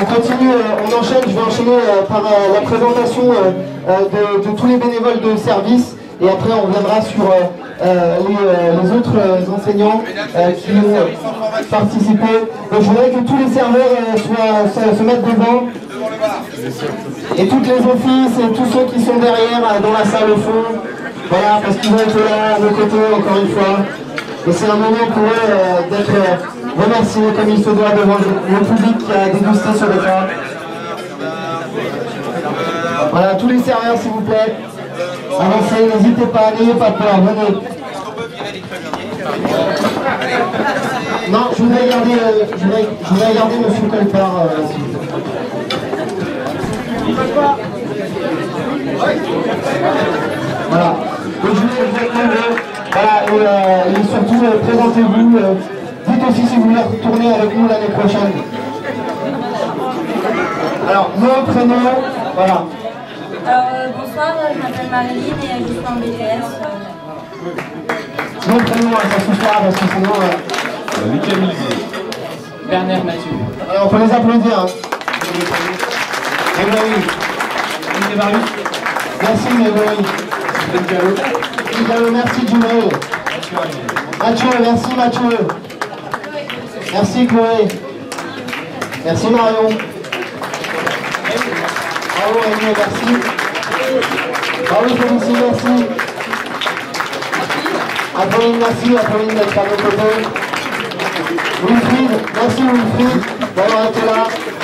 continue, on enchaîne, je vais enchaîner par la présentation de tous les bénévoles de service. Et après, on reviendra sur les autres enseignants qui ont participé. Donc, je voudrais que tous les serveurs se mettent devant. Et toutes les offices et tous ceux qui sont derrière, dans la salle au fond. Voilà, parce qu'ils ont été là, à nos côtés, encore une fois. Et c'est un moment pour eux d'être remerciés comme il se doit devant le public qui a dégusté ce repas. Voilà, tous les serveurs, s'il vous plaît. Avancez, n'hésitez pas, n'ayez pas peur, venez. Non, je voudrais garder monsieur Colpart. Voilà. Donc, je voulais vous demander, voilà, et surtout, présentez-vous. Dites aussi si vous voulez retourner avec nous l'année prochaine. Alors, nom, prénom, voilà. Bonsoir, je m'appelle Marilyn et je suis en BTS. Nom, prénom, ça suffit pas parce que sinon... Michael Bernard Mathieu. Alors, on peut les applaudir. Hein. Merci, Grégory. Merci, Jules. Mathieu, merci, Mathieu. Merci, Chloé. Merci, Marion. Bravo, Rémi, merci. Bravo, Félicie, merci. Apolline, merci, Apolline d'être à nos côtés. Wilfried, merci, Wilfried, d'avoir été là.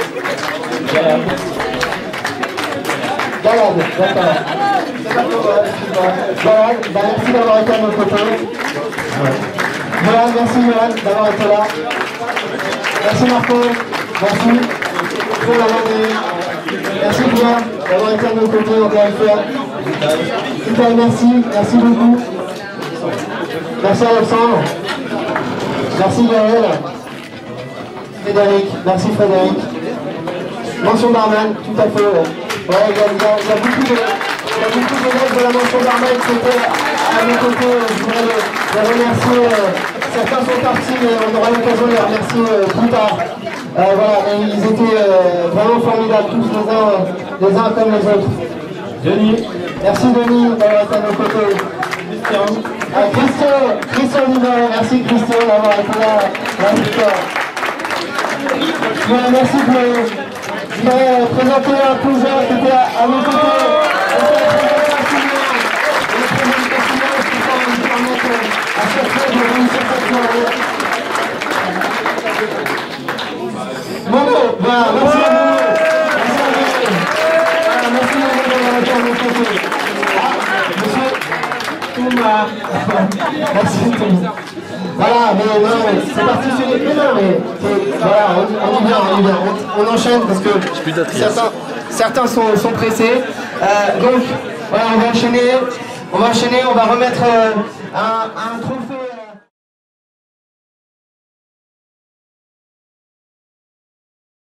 Galade, d'accord. Galade, merci d'avoir été à nos côtés. Johan, merci Johan d'avoir été là. Merci Marco, merci pour l'avoir donné. Merci Pierre d'avoir été à nos côtés encore une fois. Super, merci beaucoup. Merci Alexandre. Merci Gaël. Frédéric, merci Frédéric. Mention barman, tout à fait. Ouais, il y a beaucoup d'élèves de la mention barman qui étaient à mes côtés. Je voudrais les remercier. Certains sont partis, mais on aura l'occasion de les remercier plus tard. Voilà, mais ils étaient vraiment formidables, tous les uns comme les autres. Denis. Merci Denis d'avoir été à nos côtés. Christian Nivelle, merci Christian d'avoir été là. Voilà, merci Chloé. Je vais présenter un plongeur qui était à nos côtés. Momo, voilà, merci à vous. Merci à vous d'avoir été à nos côtés. Monsieur Thomas. Merci Thomas. Voilà, mais non, c'est parti sur les prénoms, mais voilà, on y vient, on enchaîne parce que certains sont pressés. Donc, voilà, on va enchaîner, on va remettre un trophée.